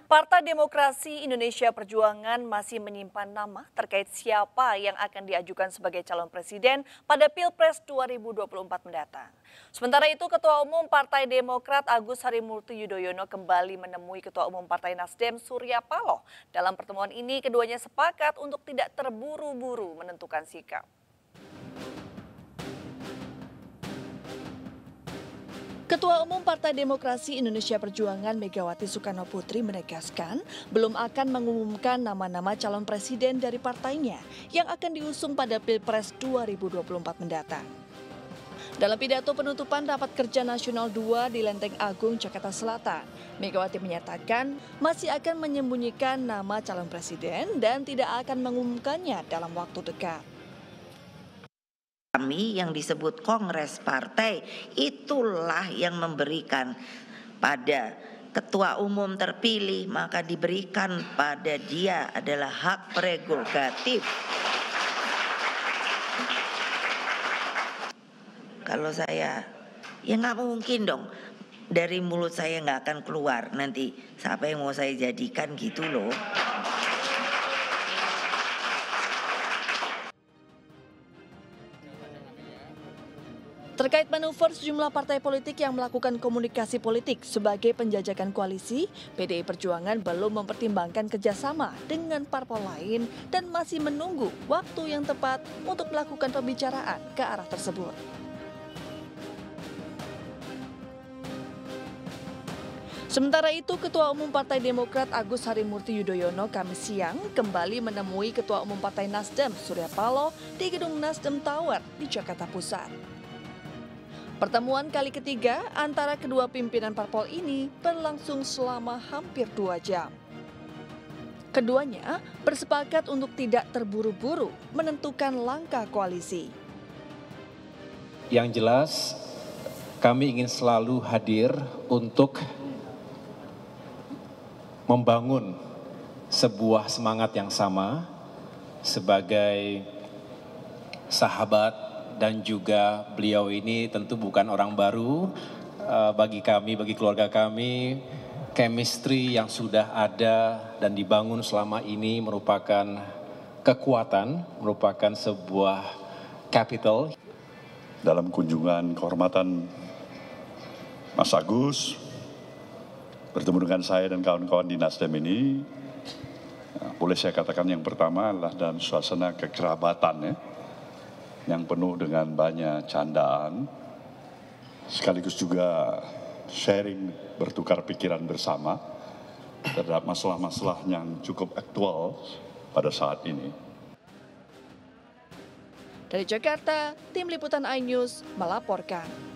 Partai Demokrasi Indonesia Perjuangan masih menyimpan nama terkait siapa yang akan diajukan sebagai calon presiden pada Pilpres 2024 mendatang. Sementara itu, Ketua Umum Partai Demokrat Agus Harimurti Yudhoyono kembali menemui Ketua Umum Partai Nasdem Surya Paloh. Dalam pertemuan ini, keduanya sepakat untuk tidak terburu-buru menentukan sikap. Ketua Umum Partai Demokrasi Indonesia Perjuangan Megawati Soekarno Putri menegaskan belum akan mengumumkan nama-nama calon presiden dari partainya yang akan diusung pada Pilpres 2024 mendatang. Dalam pidato penutupan Rapat Kerja Nasional 2 di Lenteng Agung, Jakarta Selatan, Megawati menyatakan masih akan menyembunyikan nama calon presiden dan tidak akan mengumumkannya dalam waktu dekat. Kami yang disebut Kongres Partai itulah yang memberikan pada ketua umum terpilih, maka diberikan pada dia adalah hak prerogatif. Kalau saya, ya nggak mungkin dong dari mulut saya nggak akan keluar nanti siapa yang mau saya jadikan gitu loh. Terkait manuver sejumlah partai politik yang melakukan komunikasi politik sebagai penjajakan koalisi, PDI Perjuangan belum mempertimbangkan kerjasama dengan parpol lain dan masih menunggu waktu yang tepat untuk melakukan pembicaraan ke arah tersebut. Sementara itu, Ketua Umum Partai Demokrat Agus Harimurti Yudhoyono Kamis siang kembali menemui Ketua Umum Partai Nasdem Surya Paloh di Gedung Nasdem Tower di Jakarta Pusat. Pertemuan kali ketiga antara kedua pimpinan parpol ini berlangsung selama hampir 2 jam. Keduanya bersepakat untuk tidak terburu-buru menentukan langkah koalisi. Yang jelas, kami ingin selalu hadir untuk membangun sebuah semangat yang sama sebagai sahabat. Dan juga beliau ini tentu bukan orang baru bagi kami, bagi keluarga kami. Chemistry yang sudah ada dan dibangun selama ini merupakan kekuatan, merupakan sebuah capital. Dalam kunjungan kehormatan Mas Agus, bertemu dengan saya dan kawan-kawan di Nasdem ini, boleh saya katakan yang pertama adalah dalam suasana kekerabatan ya, yang penuh dengan banyak candaan, sekaligus juga sharing, bertukar pikiran bersama terhadap masalah-masalah yang cukup aktual pada saat ini. Dari Jakarta, Tim Liputan iNews melaporkan.